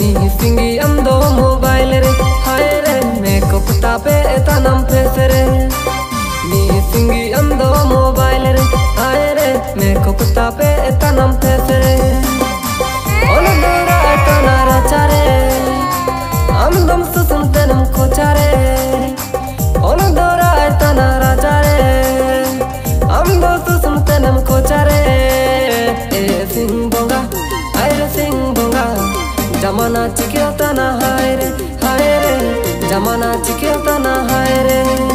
सिंगी अंदो mobile रे हाय रे makeup तापे तनम फेस रे नी सिंगी अंदो मोबाइल रे हाय रे मेकअप तापे तनम फेस रे ओन दोरा तना राचारे अंदम सुसुम तनम खोचारे ओन दोरा तना राचारे अंदम सुसुम तनम खोचारे ए सिंग बोंगा आयर सिंग बोंगा जमाना चिकियो तना हाय रे जमाना चिकियो तना हाय रे।